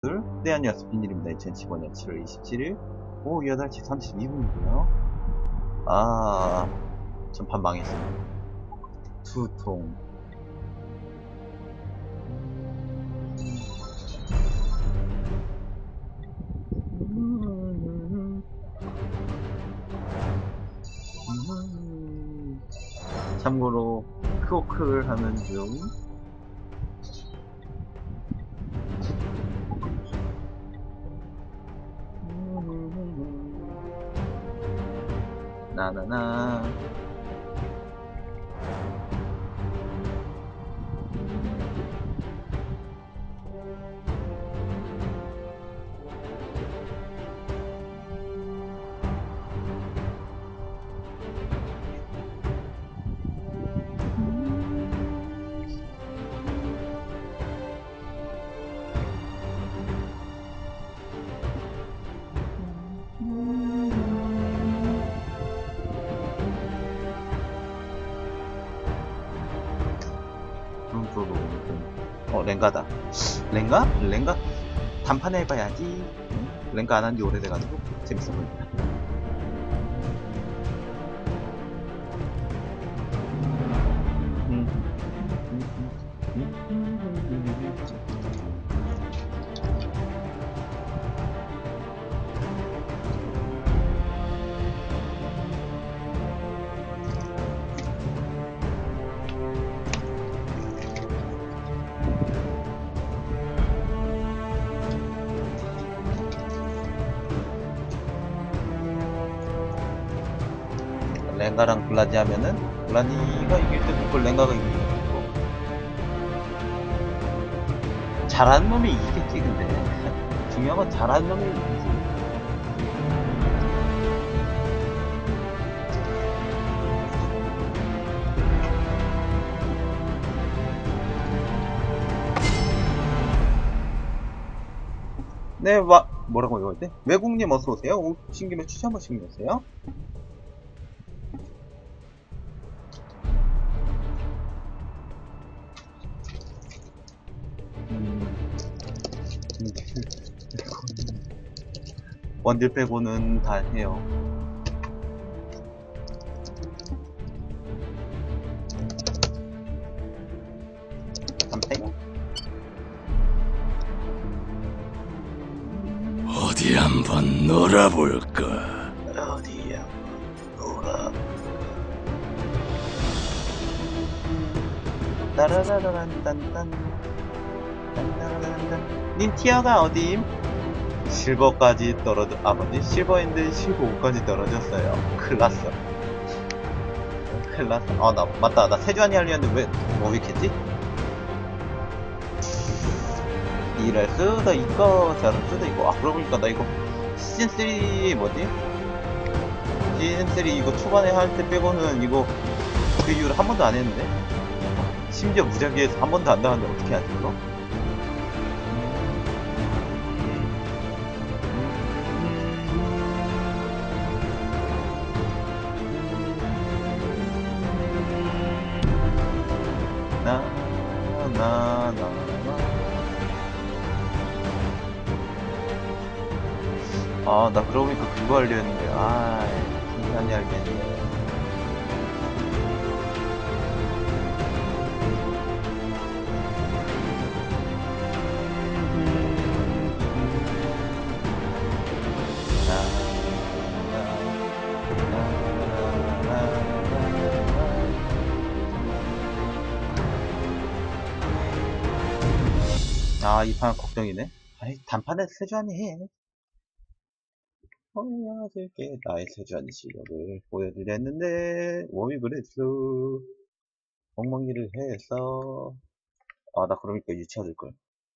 둘, 네, 안녕하세요. 빈일입니다. 2015년 7월 27일 오후 8시 32분이고요. 전판 망했어요. 두통. 참고로, 크오크를 하는 중. 나나나. 룸소로. 랭가다. 랭가? 랭가? 단판에 해봐야지. 랭가 안 한 지 오래돼가지고 재밌어 보인다. 랭가랑 블라디 하면은 블라디가 이길 때 무조건 랭가가 이기는 거고, 잘하는 놈이 이기겠지. 근데 중요한 건 잘하는 놈이 이기지. 네, 뭐라고 이거 돼? 외국님 어서오세요. 오신 김에 추천 한 번씩 해주세요. 원딜 빼고는 다 해요. 잠시만요. 어디 한번 놀아볼까? 어디야? 놀아. 따라라란딴딴. 딴따라란딴. 님 티어가 어디임? 실버까지 뭐지? 실버인데 실버 5까지 떨어졌어요. 클났어. 클났어. 맞다. 나 세주안이 하려는데 왜, 이렇겠지? 이럴 수도 있고, 저럴 수도 있고. 그러고 보니까 나 이거, 시즌3 뭐지? 시즌3 이거 초반에 할 때 빼고는 이거, 그 이후로 한 번도 안 했는데? 심지어 무작위에서 한 번도 안 나왔는데 어떻게 하지, 이거? 나, 나, 나, 나. 나 그러고 보니까 그거 하려 했는데, 신기하게 알겠네. 이 판 걱정이네. 단판에 세주안이 해. 보여줄게. 나의 세주안이 실력을 보여드렸는데, 왜 그랬어? 멍멍이를 해서. 나 그러니까 유치화될걸.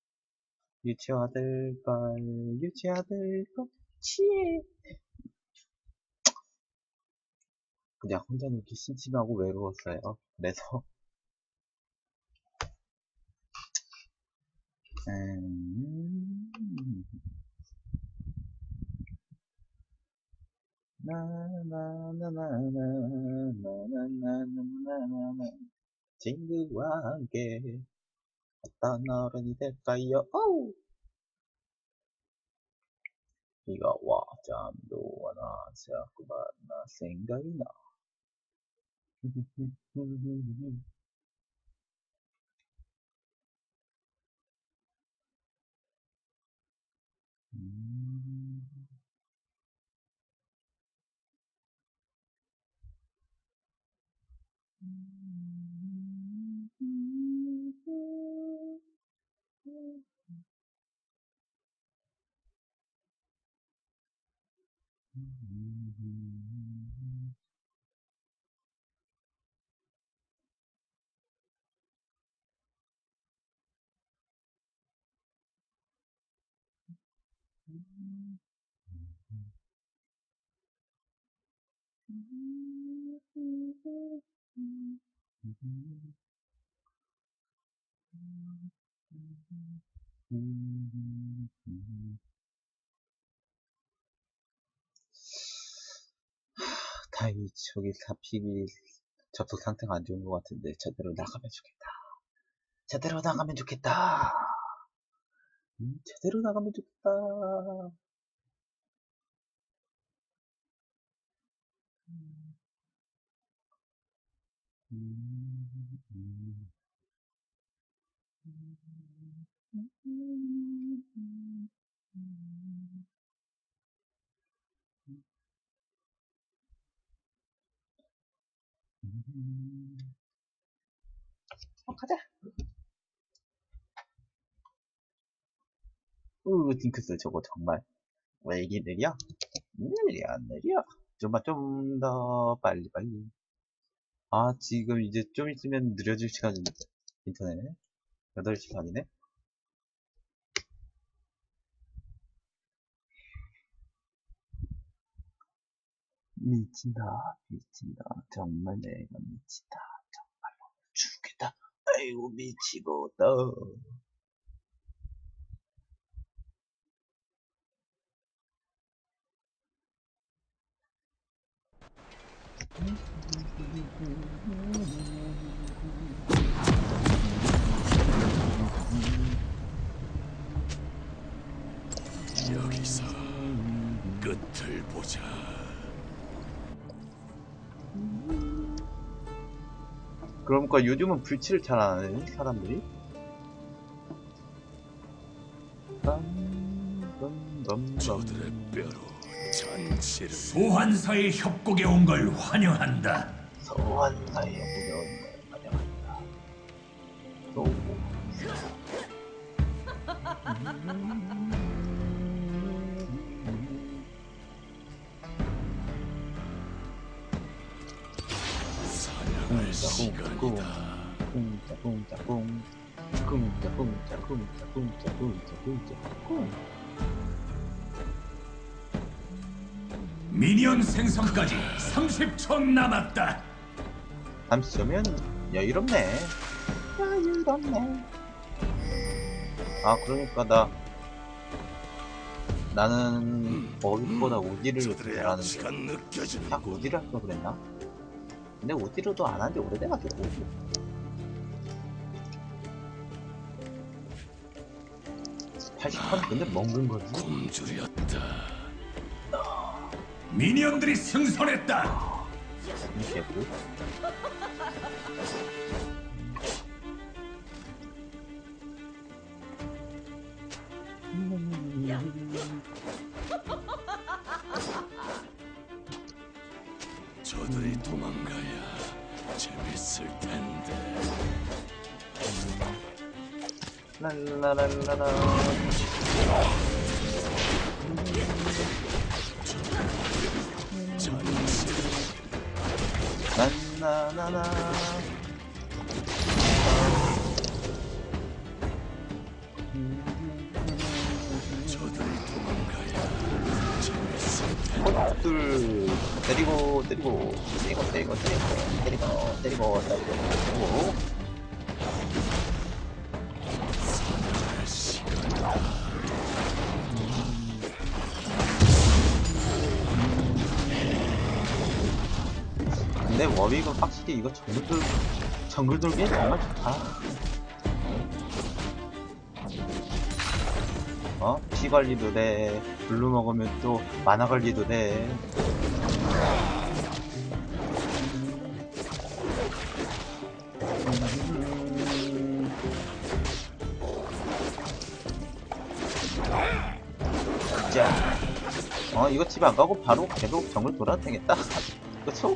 유치화될걸, 유치화될걸, 치에. 그냥 혼자 이렇게 심심하고 외로웠어요. 그래서, 나나나나나나나나나나나나 친구와 함께 어떤 어른이 될까요? 어우! 비가 와 잠도 와나 자꾸만 나 생각이 나. 다행히 저기 사픽이 접속 상태가 안 좋은 것 같은데 제대로 나가면 좋겠다. 제대로 나가면 좋겠다. 제대로 나가면 좋겠다. 가자. 딩크스 저거 정말 왜 이게 느려? 느려. 좀만 좀 더 빨리. 아 지금 이제 좀 있으면 느려질 시간인데 인터넷 8시 반이네. 미친다. 정말 내가 미친다. 정말로 죽겠다. 아이고 미치겠다. 여기서 끝을 보자. 그러니까 요즘은 불치를 잘 안 하네 사람들이. 저들의 뼈로 잔치를. 소환사의 협곡에 온 걸 환영한다. 소환사의 무서운 걸 환영한다. 사냥할 시간이다. 미니언 생성까지 30초 남았다. 30초면 여유롭네. 아 그러니까 나는 어휘보다 우디를 저들의 잘하는데 시간 느껴진다. 딱 우디를 할걸 그랬나? 근데 우디로도 안 한 지 오래돼가지고 80판 근데 먹는 거지. 굶주렸다. 미니언들이 승선했다. 이렇게 고 저들이 도망가야 재밌을 텐데. 랄라랄라라. 나나나나. 저들이 도망가야 재밌을 텐데. 둘 때리고 사냥할 시간이다. 근데 워윅은 확실히 이거 정글 돌기에 정말 좋다. 피 관리도 돼. 블루 먹으면 또 만화 관리도 돼. 자, 이거 집 안 가고 바로 계속 정글 돌아도 되겠다. 그쵸?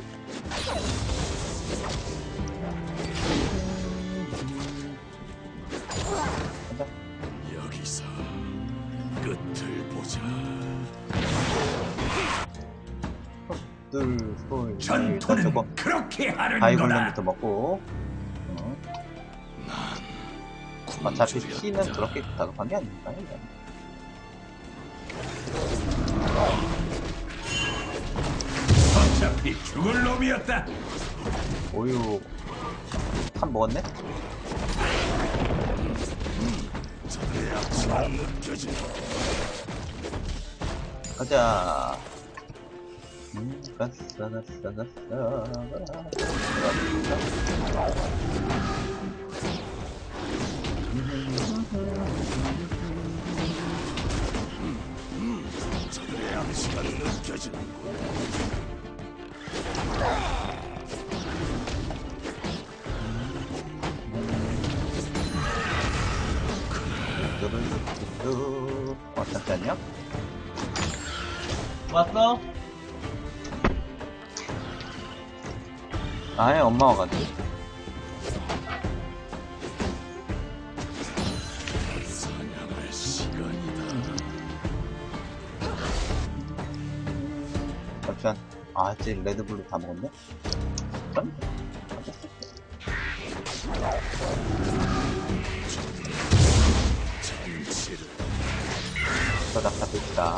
가자. 여기서 끝을 보자. 둘, 셋, 일단 전투는 저거 그렇게 하는 바이블렘부터 거다. 먹고. 어차피 피는 굶주렸다. 그렇게 다급한 게 아닌가요? 어차피 죽을 놈이었다. 오유 탑 먹었네? 저들의 악취가 느껴진다. 가자. 가싸. 저들의 악취가 느껴지는군. 잠시만요. 왔어? 아예 엄마 와가지고. 사냥할 시간이다. 잠시만. 아, 이제 레드블루 다 먹었네? 그럼? 잔치를 저작 잡읍시다.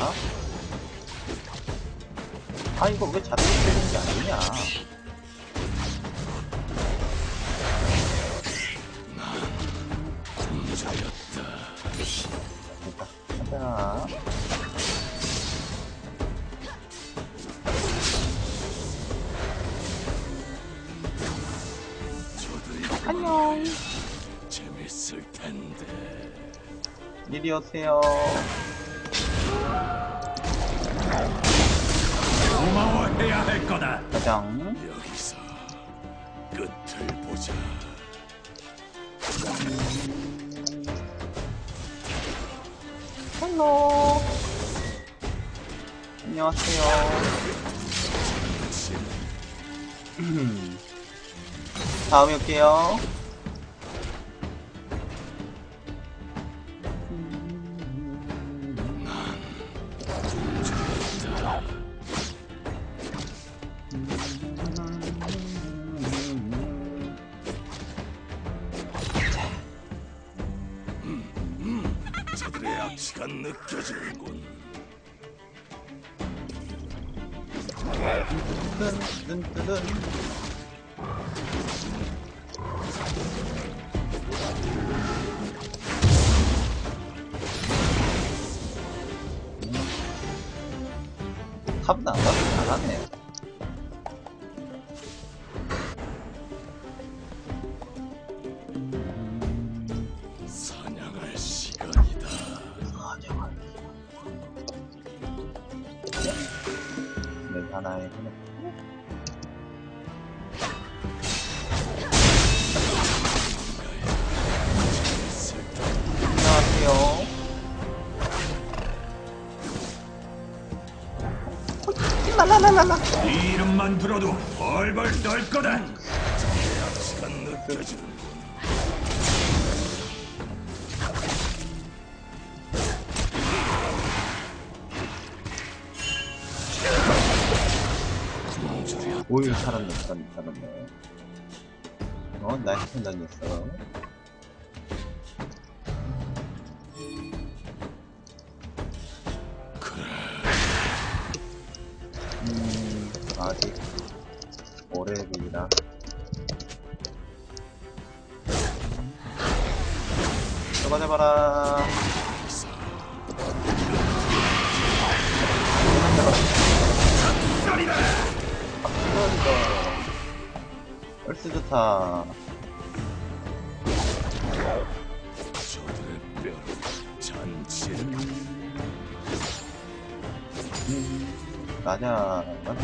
아, 이거 왜 자동으로 때리는 게 아니냐? 굶주렸다. 됐다. 가자. 저들이 안녕. 재밌을 텐데. 이리 오세요. 고마워해야 할 거다. 가장. 여기서 끝을 보자. 헬로. 안녕하세요. 다음에 올게요. 저들의 악취가 느껴지는군. 뜬. 탑은 안 가도 잘하네. 사냥할 시간이다. 네, 하나에 하나. 안녕하세요. 랄랄랄랄라. 네 이름만 들어도 벌벌 떨 거다. 악취가 느껴지는군. 굶주렸다. 오유 살았네. 나이스 편 다녔어. 아직 오래되기라. 저거 잡아라. 벌써 좋다. 저들의 뼈로 잔치를 맞아.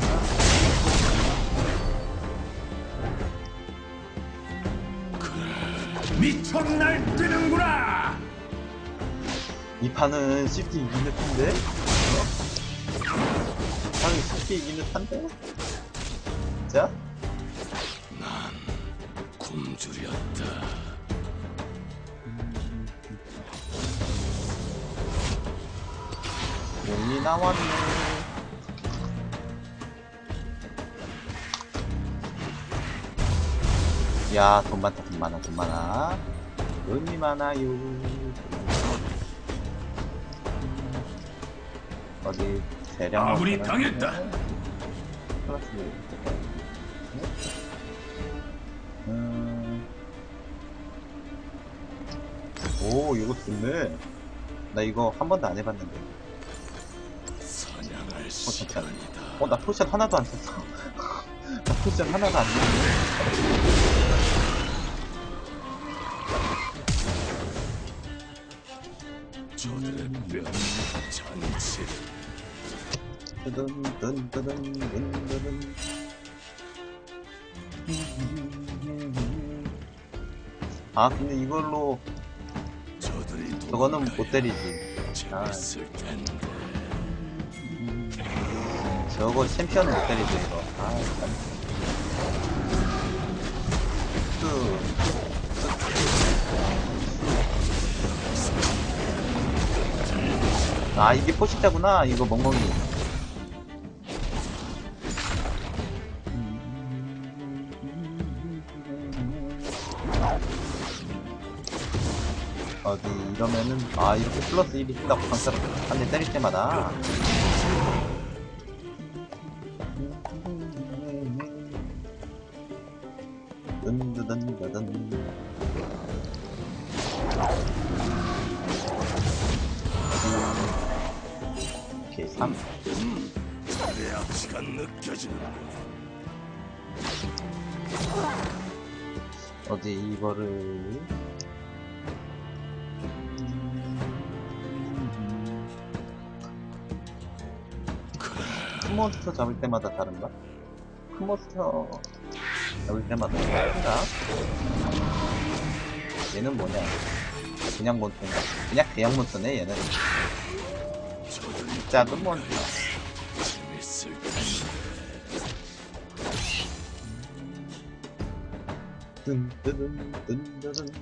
미쳐 날뛰는구나. 이 판은 쉽게 이기는 판데? 판은 쉽게 이기는 판데? 자? 굶주렸다. 몸이 나왔네. 야, 돈 많다, 돈 많아, 돈 많아. 돈이 많아요. 어디, 대량. 아군이 당했다. 플러스. 오, 이거 좋네. 나 이거 한 번도 안 해봤는데. 사냥할 잠깐. 시간이다. 나 포션 하나도 안 썼어. 나 포션 하나도 안 썼어. 저들의 뼈 잔치를 뜨든. 아, 근데 이걸로 저들이 저거는 못 도망가야 때리지. 재밌을 텐데. 저거 챔피언은 못 때리지, 이거. 아, 참. 아, 이게 포식자구나, 이거 멍멍이. 어디, 이러면은, 아, 이렇게 플러스 1이 뜬다고 강사를 한 대 때릴 때마다. 든든든든. 오케이, 3. 저들의 악취가 느껴지는군. 어디, 이거를. 큰 몬스터 잡을 때마다 다른가? 큰 몬스터 잡을 때마다 다른가? 얘는 뭐냐? 그냥 몬스터인가? 그냥 대형 몬스터네, 얘는. 저들이 작은 몬스터. 재밌을 텐데. 든든든든든.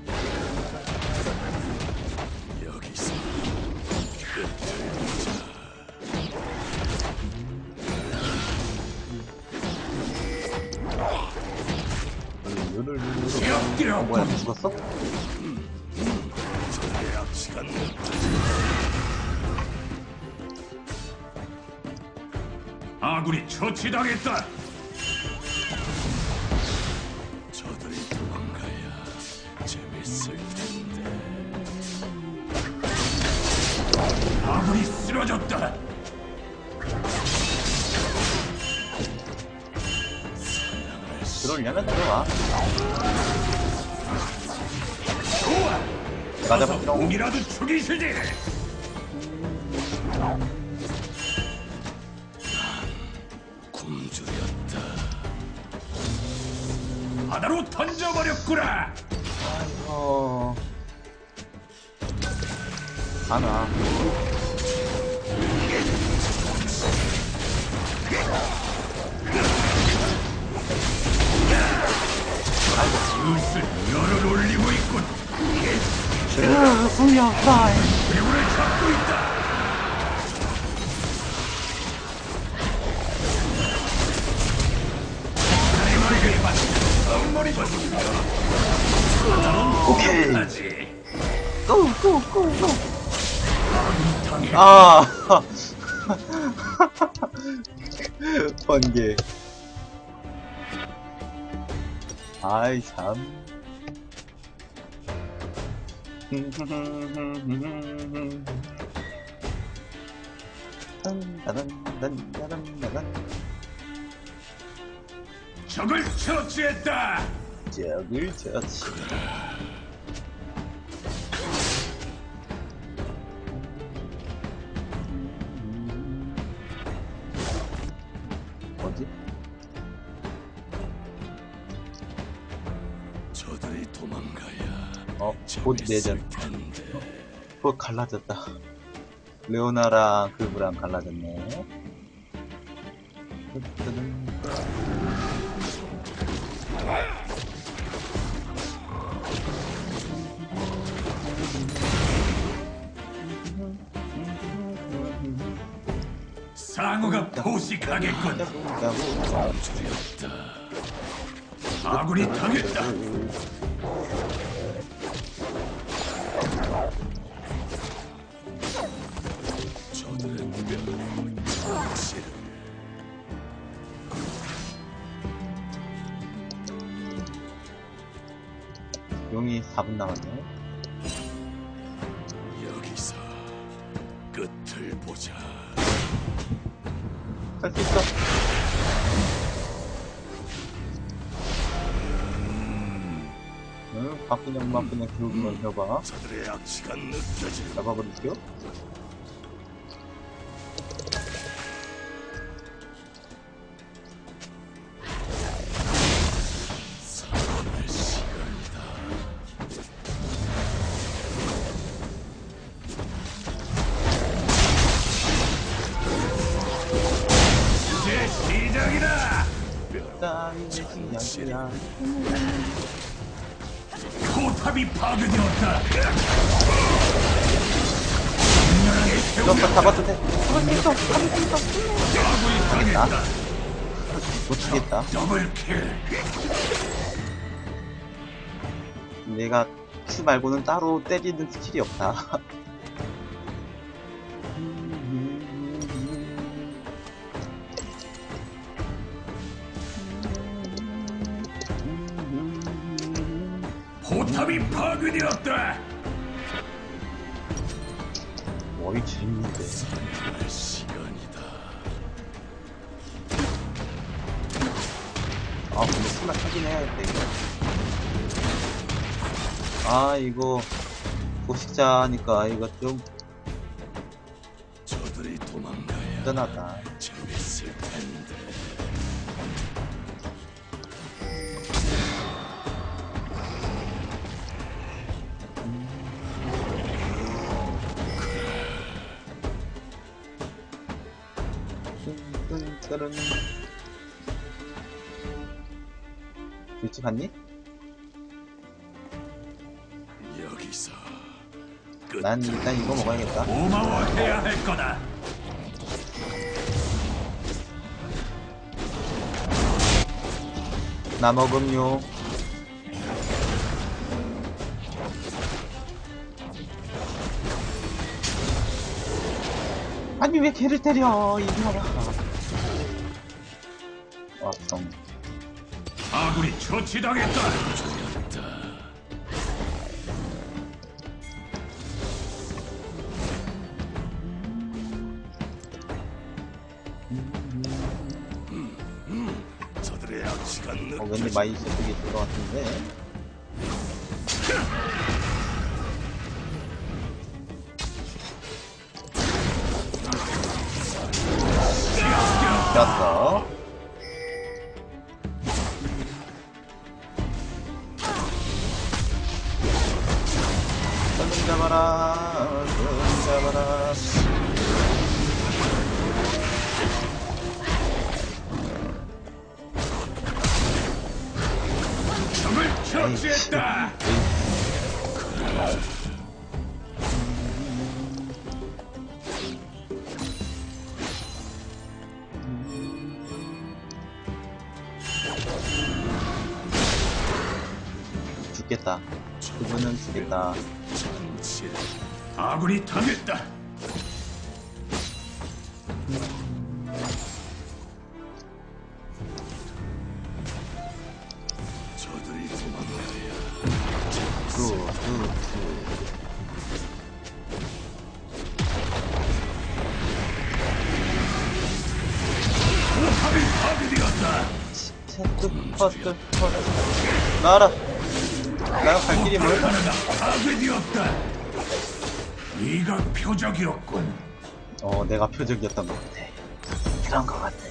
여기서 끝을 보자. 어, 뭐야, 죽었어? 저들의 악취가 느껴지는군. 아군이 처치당했다. 저들이 도망가야 재밌을 텐데. 아군이 쓰러졌다. 사냥할 시 들어오려면 들어와. 좋아. 내가 가서 잡았죠? 공이라도 죽이시지. 굶주렸다. 바다로 던져버렸구나. 아이고. 가나. 슬슬 열을 올리고 있군. 불려봐. 배우를 잡고 있다. 머리를 받아 엉머리 버리고 오케이. 하지. 고. 당해. 아. 번개. 아이, 참. 적을 처치했다. 적을 처치. 도망가야 곧 내전. 곧 갈라졌다. 레오나랑 그브랑 갈라졌네. 상어가 포식하겠군. 아군이 당했다. 저들의 무병 정치를 용이 4분 남았네. 여기서 끝을 보자. 할 수 있어. 응, 바꾸냥 기울기만 해봐. 저들의 악취가 느껴지는 잡아버릴게요. 사람의 시간이다. 이제 시작이다. 땀이 시작이야. 포탑이 파괴되었다. 이거 잡아도 돼. 아군이 당했다. 못하겠다. 더블킬. 내가 Q 말고는 따로 때리는 스킬이 없다. 포탑이 파괴되었다. 머리 재밌는데. 사람의 시간이다. 아, 근데 스마 타긴 해야겠다, 이거. 아, 이거, 포식자 하니까 이거 좀 저들이 도망가야 든든하다. 재밌을 텐데. 뜬뜬뜨른. 일찍 갔니? 여기서 난 일단 이거 먹어야겠다. 고마워해야 할 거다. 나 먹음요. 아니 왜 걔를 때려 이리와라. 성 아군이 처치당했다. 저들의 악취가 왠지 느껴지는 많이 슬프게 있을 것 같은데. 꼈어. 손 잡아라, 손 잡아라. 적을 처치했다. 죽겠다. 그분은 죽겠다. 정치를 아군이 당했다. 저들이 도망가야 포탑이 파괴되었다. 퍼스트 나와라. 나랑 갈 길이 뭐야? 하나가 파괴되었다. 네가 표적이었군. 내가 표적이었던 것 같아. 그런 것 같아.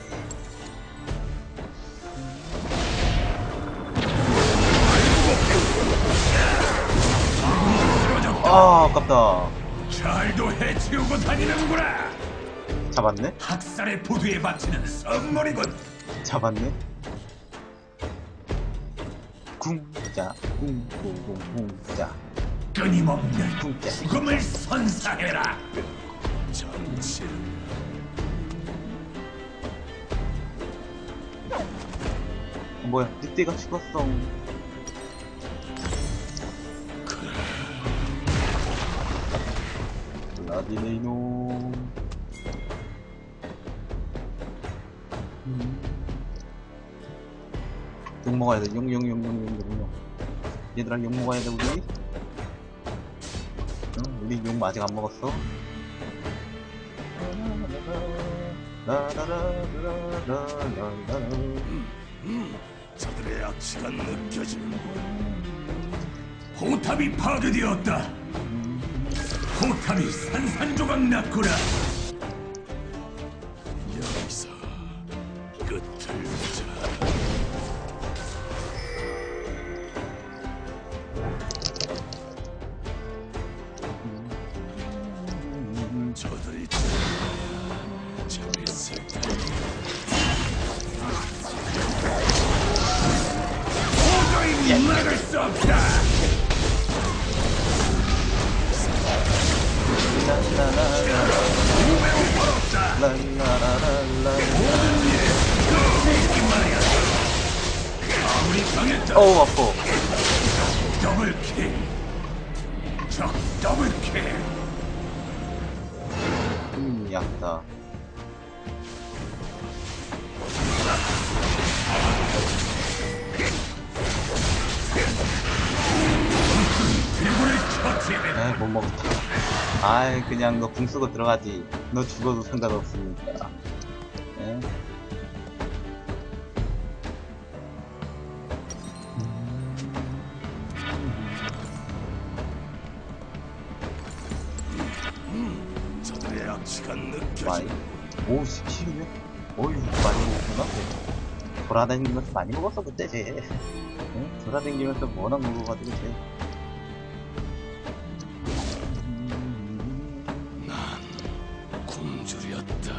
아, 아깝다. 잘도 해치우고 다니는구나. 잡았네? 학살의 보두에 바치는 선물이군. 잡았네? 궁자, 궁자. 끊임없는 진짜. 죽음을 선사해라. 정치 뭐야, 늑대가 죽었어. 라디네이노. 욕 먹어야 돼. 용. 얘들아, 욕 먹어야 돼, 우리. 응, 우리 욕 아직 안 먹었어. 저들의 악취가 느껴지는군. 포탑이 파괴되었다. 포탑이 산산조각 났구나. 여기서 끝을 보자. 저들이 재밌을 테니 도저히 막을 수 없다. 아무리 당했다. 어우, 아파. 더블킬. 적 더블킬. 약다. 대군을 처치해냈다. 에이, 못 먹었다. 아이, 그냥 너 궁 쓰고 들어가지. 너 죽어도 상관없으니까. 에? 저들의 악취가 많이? 느껴지는군. 오, 17이네? 어이, 많이 먹었구나. 돌아다니면서 많이 먹었어, 그때 쟤. 응? 돌아다니면서 워낙 먹어가지고 쟤. 난 굶주렸다.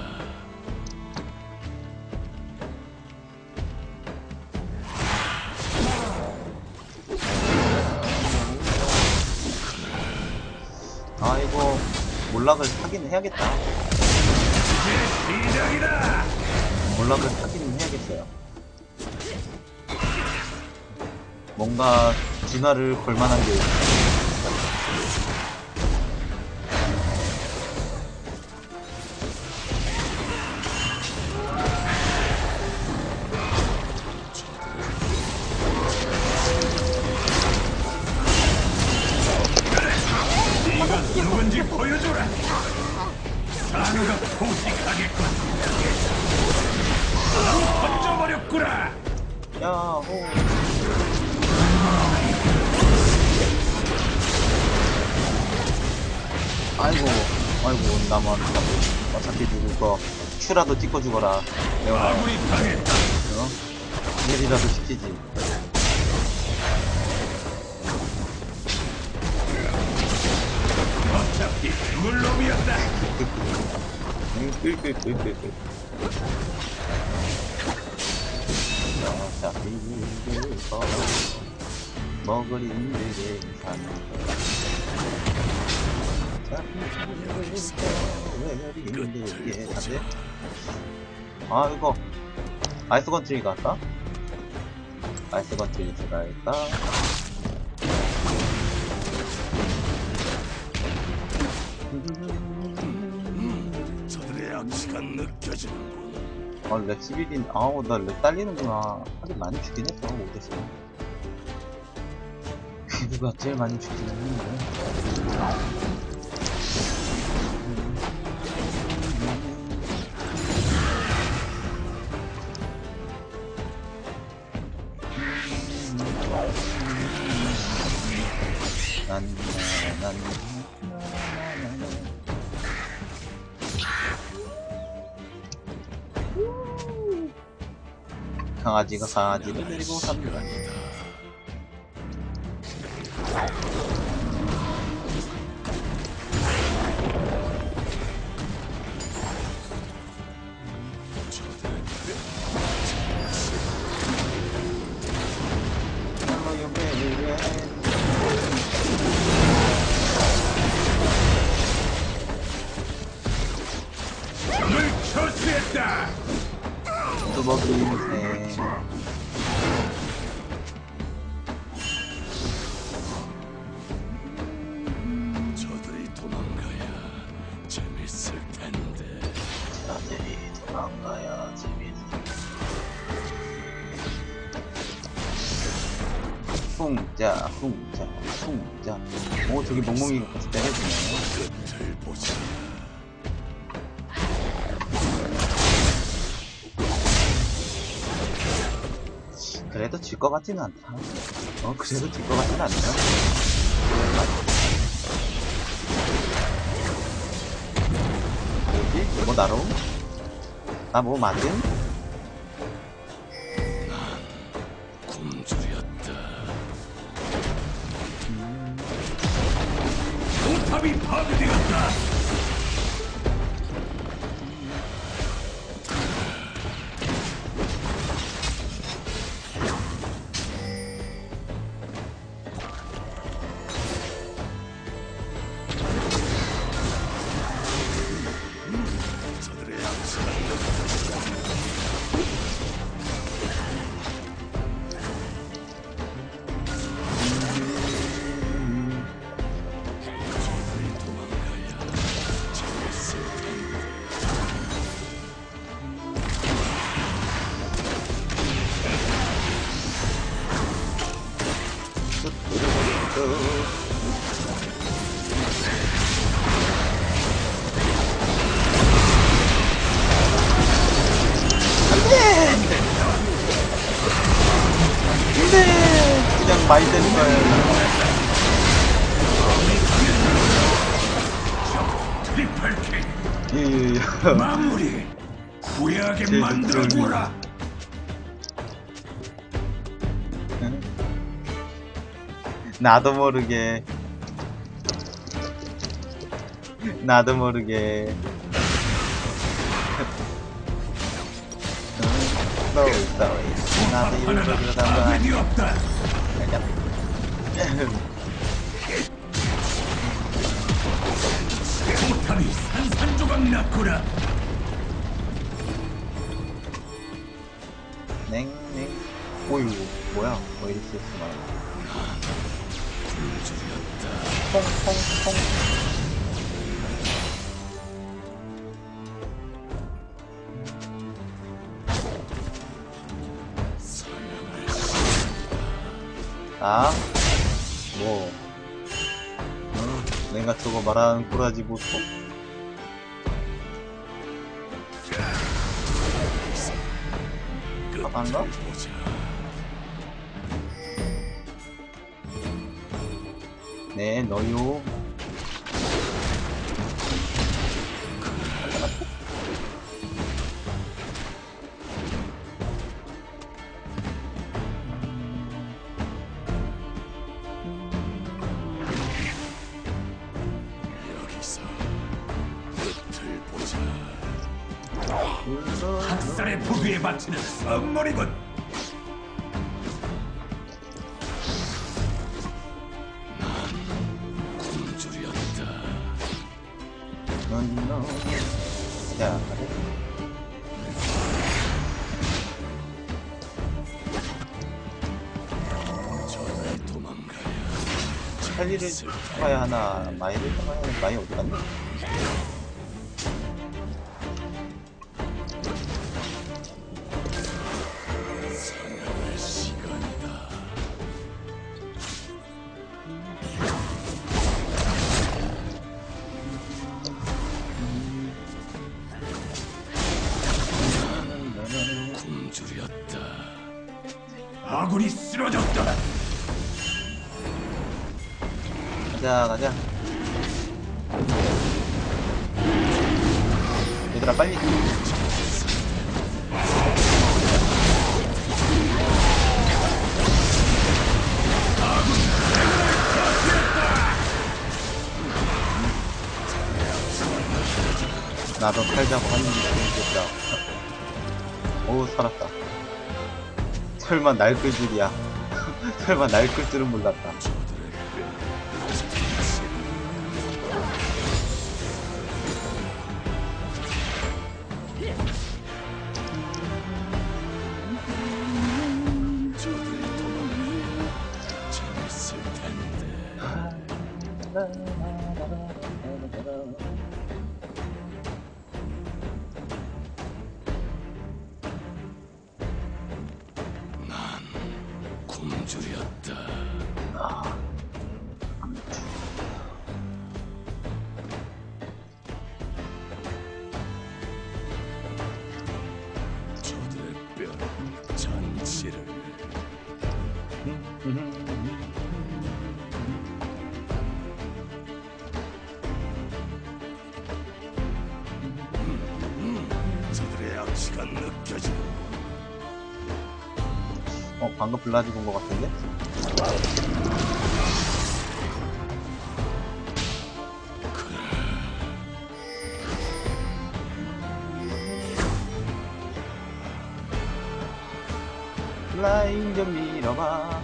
아이고, 몰락을 하긴 해야겠다. 이제 시작이다. 몰락을 하긴 해야겠어요. 뭔가 진화를 걸만한 게 네가 누군지 보여줘라. 산호가 포식하겠군. 바로 던져버렸구나. 야호. 아이고, 나만 어차피 죽을 거 큐라도 찍고 죽어라. 레오나, 아무리 당했다. 어? 일이라도 시키지. 어차피 죽을 놈이었다. 어차피 죽을 거 먹을 힘들게 사는 끝을 보자. 아, 이거 아이스 건트리 갈까? 아이스 건트리 들어갈까? 저들의 악취가 느껴지는군. 렉 11인, 아우, 나 렉 딸리는구나. 하긴 많이 죽긴 했어, 5대씩. 누가 제일 많이 죽긴 했는데. 난. 강아지가 강아지를 데리고 갑니다. 적을 처치했다. 뚜벅이 인생. 저들이 도망가야 재밌을 텐데. 저들이 도망가야 재밌어. 쿵짜 쿵짜 쿵짜. 오 저기 멍멍이가 같이 때려주네. 끝을 보자. 그래도 질 것 같지는 않다. 그래도 질 것 같지는 않다. 뭐지? 뭐 나로? 나 뭐 맞음? 굶주렸다. 포탑이 파괴되었다. 저들의 양식은 저들이 도망가야 재밌을 텐데. 그냥 많이 되는 거예요. 트리플 킬. 예. 마무리. 후회하게 제일 만들어주라. 나도 모르게 나도 모르게 나도 이런 하나가 소리를 한다. 파괴되었다. 포탑이 산산조각 났구나. 냉냉. 오유 뭐야? 뭐 이렇게 했구나. 퐁퐁퐁. 아? 뭐? 내가 저거 말하는 꼬라지 보소? 아빠인가? 보자. 네, 너요. 여기서 끝을 보자. 학살의 포기에 바치는 선물이군. 굶주렸다. 넌 자, 저들이 도망가야 찰리를 잡아야 하나, 마이를 잡아야 하나, 마이 어디 갔니? 사냥할 시간이다. 굶주렸다. 아군이 쓰러졌다. 가자, 가자. 얘들아, 빨리. 나도 살자고 하는 게 재밌겠다. 오, 살았다. 설마 날 끌 줄이야. 설마 날 끌 줄은 몰랐다. 굶주렸다. 저들의 뼈 전치를 저들의 악취가 느껴지는 방금 블라디 본 것 같은데? 라인 좀 밀어봐.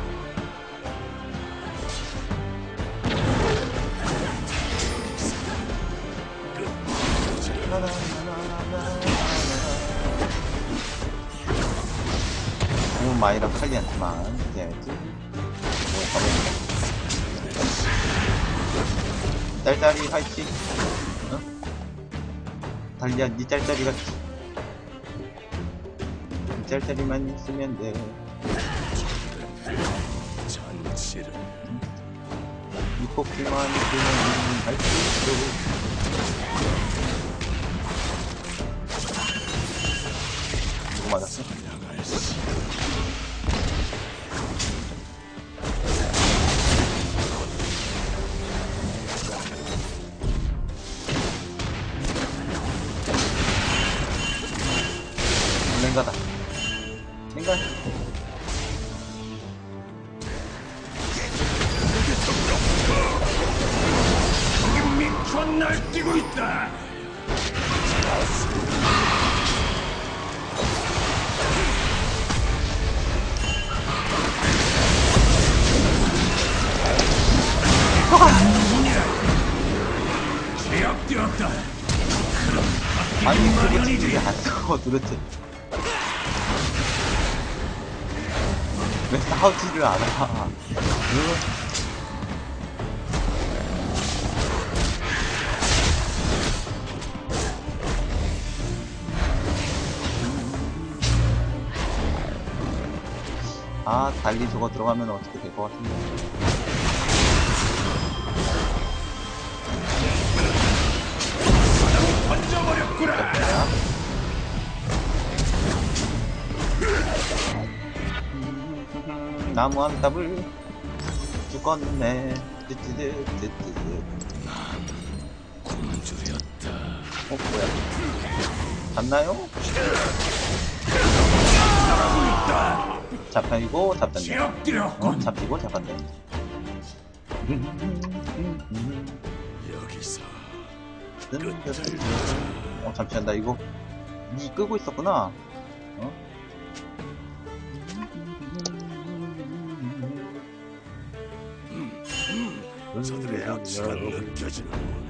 마이랑 칼리한테만 해야지. 짤짤이 화이팅. 응? 달리야, 니 짤짤이가 니 짤짤이만 있으면 돼. 전치를 이 뽑기만 있으면 할 수 있어. 누구 맞았어? 향할 시 냉가다. 냉가. 적이 미쳐 날뛰고 있다. 제압되었다. 아니, 그거 지금 안 써, 도대체. 왜 싸우지를 않아? 아, 달리 저거 들어가면 어떻게 될 것 같은데. 던져버렸구나. 나무 한 답을 죽었네. 뜨뜨뜨뜨뜨. 굶주렸다. 뭐야? 잡나요? 잡히고 잡혔네. 제압되었군. 잡히고 잡았네. 여기서 잠시만, 나 이거 니 끄고 있었구나. 저들의 악취가 느껴지는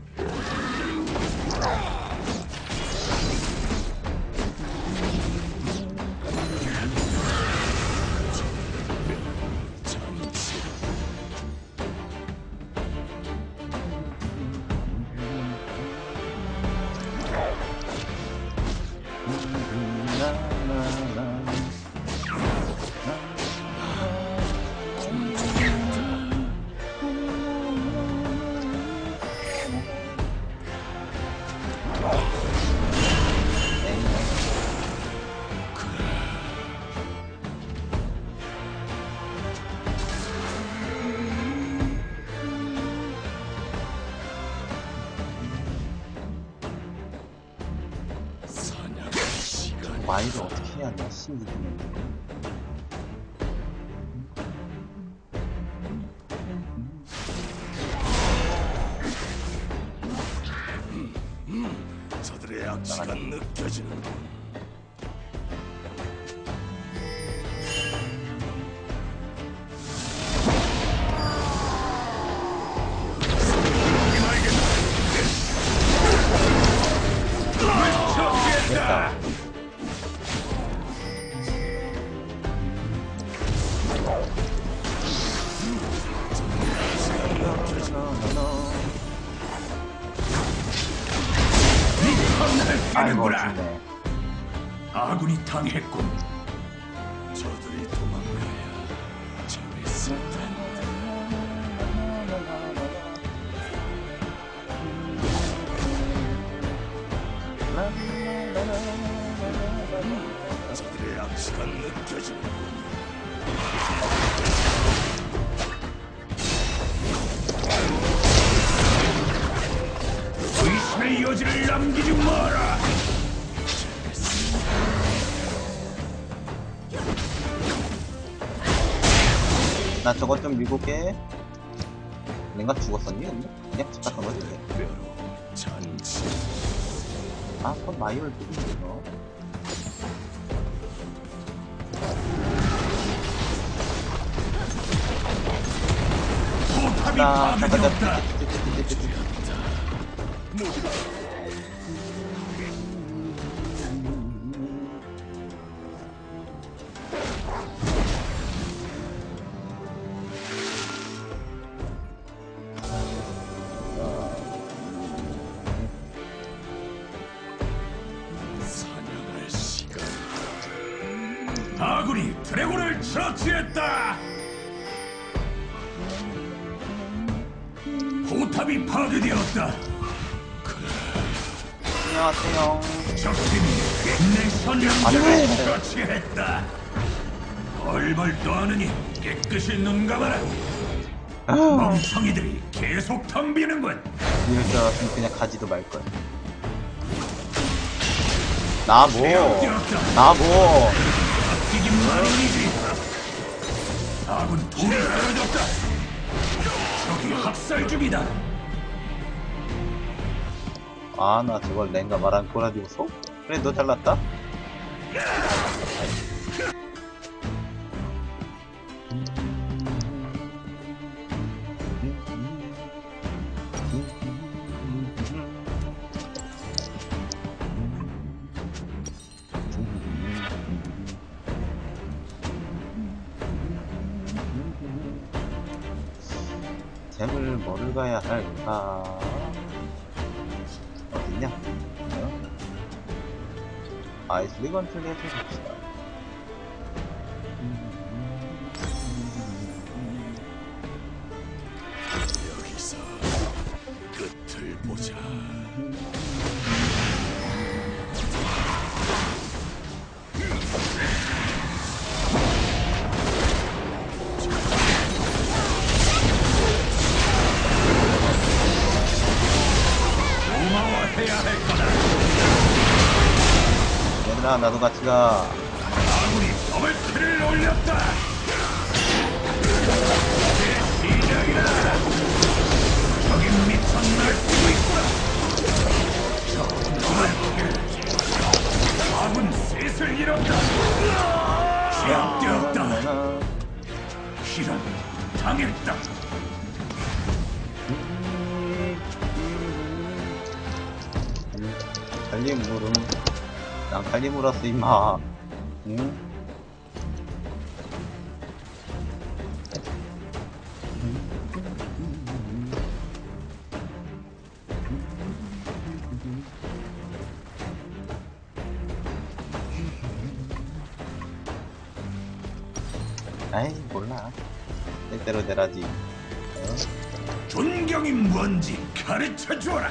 전치를 사냥의 시간 마이를 어떻게 해야 하냐, 심리 주면. 저들의 악취가 느껴지는 됐다. 아이고 되는구나. 죽네. 아군이 당했군. 저들이 도망가야 재밌을 텐데. 저들의 악취가 느껴지는군. 의심의 여지를 남기지 마라. 나 저것 좀 밀고 깨. 내가 죽었었니? 근데? 그냥 집 갔던 거지. 뼈로 잔치. 아, 그건 마이올 뜨기 이거. 포탑이 나 파괴되었다. 사냥할 시간. 아군이 드래곤을 처치했다. 포탑이 파괴되었다. 안녕하세요. 적팀이 넥선령장을 처치했다. 벌벌 떠하느니 깨끗이 눈 감아라. 멍청이들이 계속 덤비는군. 이럴 줄 알았으면 그냥 가지도 말걸. 나 뭐. 나 뭐. 아끼기 마련이지. 아군 둘이 떨어졌다. 적이 학살 중이다. 아, 나 저걸 랭가 말한 꼬라디고서? 그래, 너 잘났다? 잼을 뭐를 가야 할까? 어딨냐? 어? 아이슬리 건틀렛을 봅시다. 여기서 끝을 보자. 고마워해야 할 거다. 얘들아, 나도 같이 가. 아군이 더블킬을 올렸다. 이제 시작이다. 적이 미쳐 날뛰고 있구나. 더블킬. 아군 셋을 잃었다. 제압되었다. 이런, 당했다. 갈리물음. 난 갈리물었어, 임마. 응? 아이, 몰라. 때때로 내라지. 어? 존경이 뭔지 가르쳐 주어라.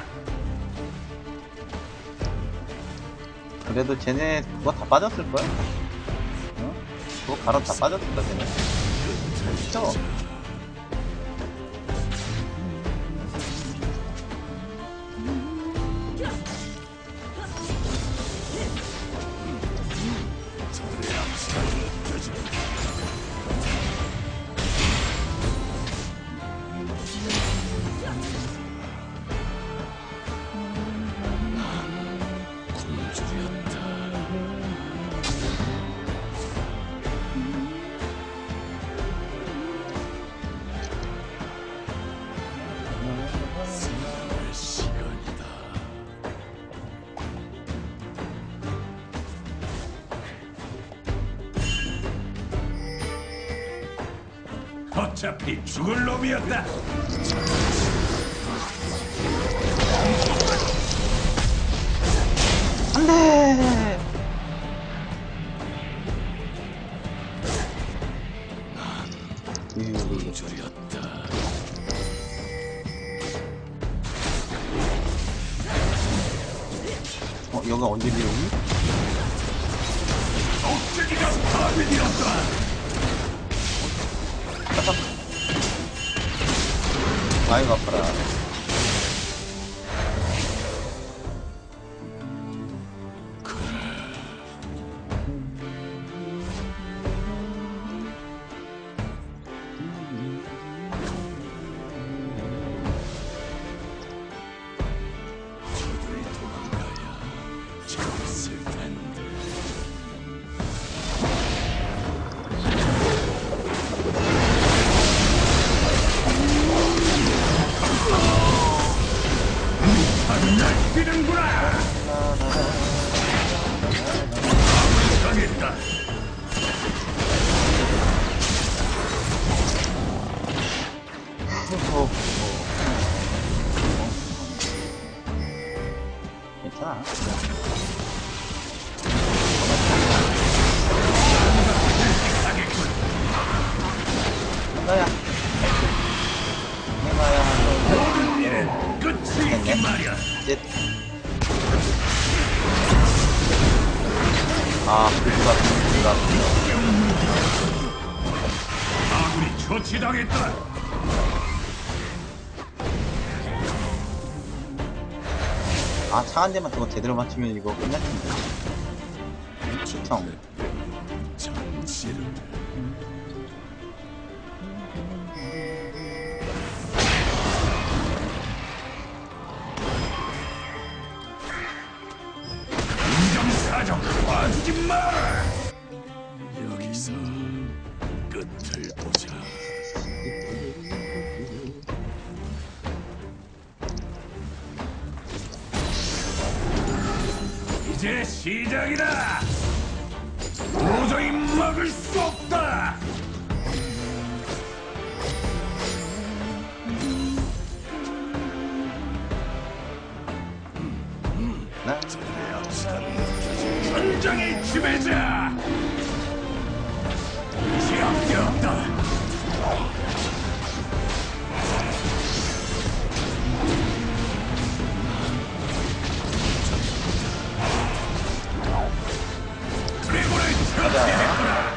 그래도 쟤네 그거 다 빠졌을걸? 어? 그거 바로 다 빠졌을까, 쟤네? 그쵸? 저들의 악취가 느껴지는군. 굶주렸다. 사냥할 시간이다. 어차피 죽을 놈이었다. 안돼. 굶주렸다. 여기 언제 비오니? 억제기가 파괴되었다. 아이고 아파라. 저들이 도망가야 좋았을 텐데. 날 뛰는구나. 아무리 당했다. 괜찮아. 당했군. 나야. 나야. 모든 일은 끝이 있긴 말이야. 쨉. 아, 그가. 아군이 처치당했다. 아, 차 한 대만 저거 제대로 맞추면 이거 끝날 텐데. 시청. 정치를 인정사정 봐주지 마라. 여기서 끝을 보자. 이제 시작이다. 도저히 막을 수 없다. 나? 저들의 악시가 느껴진다. 전장의 지배자. 지역이 없다. 드래곤을 처치했구나.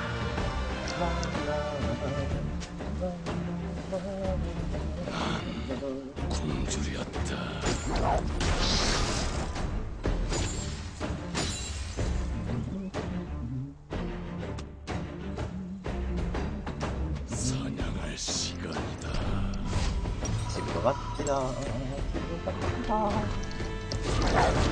굶주렸다. 사냥할 시간이다. 집으로 갑시다. 집으로 갑시다.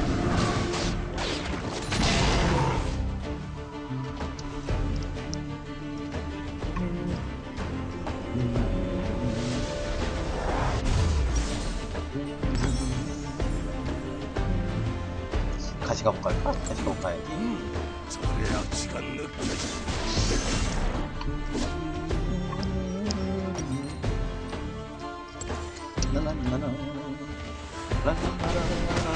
같이 가볼까? 같이 가볼까야지. 저들의 악시가 느껴진다. 나나나나. 라라라라라.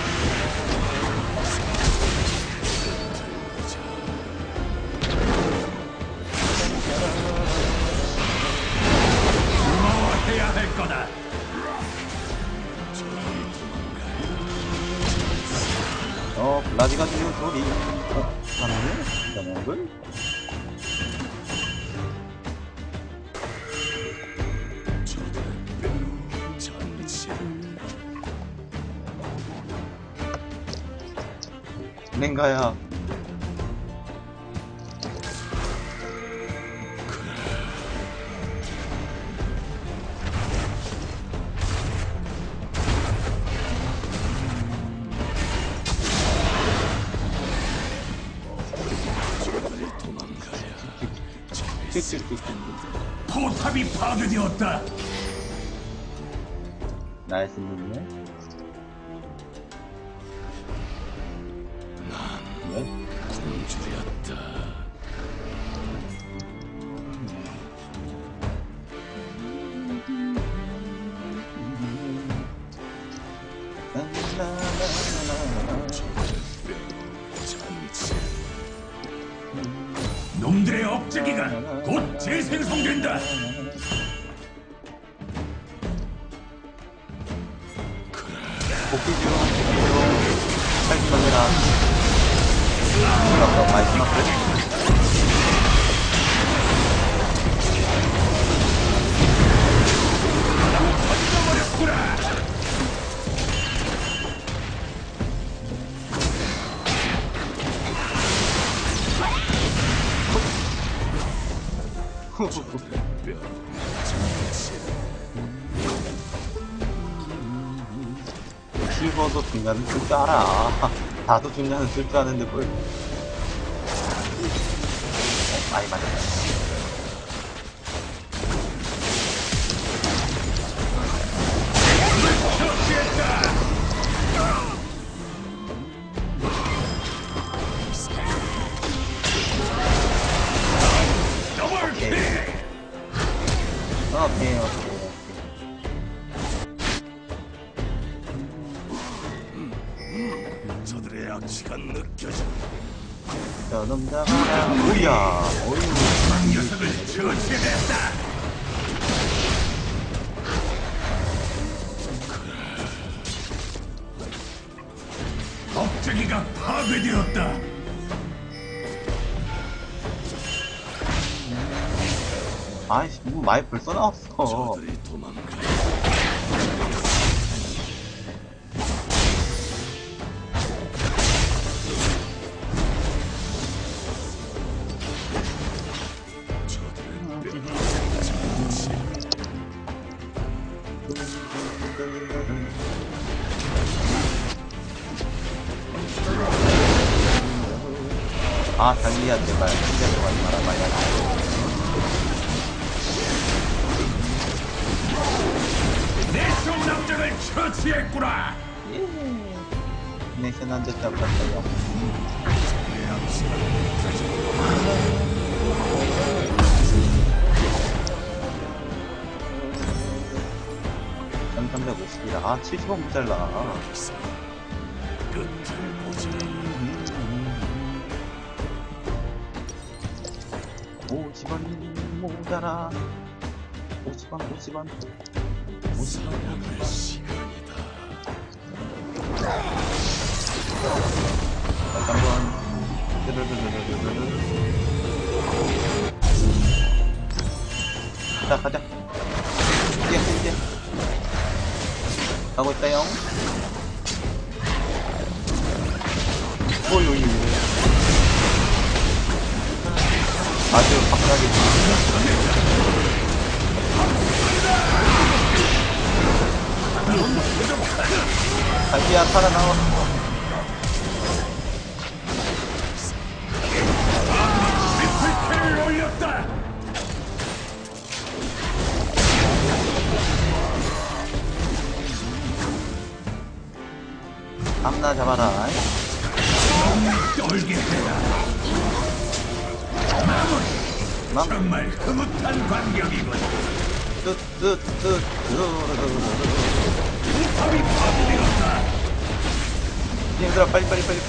고마워해야 할 거다. 블라디가 주는 소리. 하나는 영웅을. 랭가야. 포탑이 파괴되었다. 나이스 무네. 왜? 굶주렸다. 라라라라라. 억제기가 곧 재생성된다. 복귀 중. 살기만해라. 많이 끝났고. 실버도 중간은 쓸 줄 알아. 나도 중간은 쓸 줄 아는데 뭘. 많이 맞았다. 오케이. 저들의 악취가 느껴진다. 저놈 잡아라. 오야. 이 녀석을 처치해냈다. 억제기가 파괴되었다. 아이씨, 뭐 많이 벌써 나왔어. 저들이 도망가. 아, 달리야, 제발. 진짜 들어가지 마라, 말이야. 내 성남장을 처치했구나. 내션 한 대짜 봤어요. 저들의 악취가 느껴진다. 1350이라. 아, 70원 모자라. 끝을 보자. 50원 모자라. 50원. 사냥할 시간이다. 잠깐. 자, 가자. 이제. 가고 있다요. 오이. 아주 화끈하게. 자기야, 살아나와. 트리플 올렸다. 암나 잡아라. 떨게 해라. 맘. 정말 흐뭇한 광경이군. 탑이 파괴되었다. 얘들아, 빨리.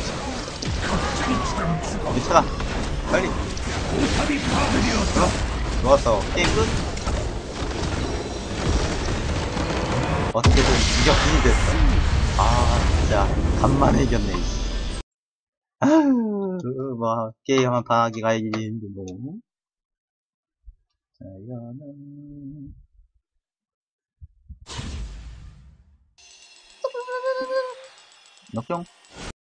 걱정처럼 죽어. 미쳐라. 빨리. 탑이 파괴되었다. 좋았어. 게임 끝. 어떻게든 이겼으니 됐어. 아, 진짜 간만에 이겼네. 아유, 뭐 게임 한번 하기가 일인데 뭐. 자연은 역경.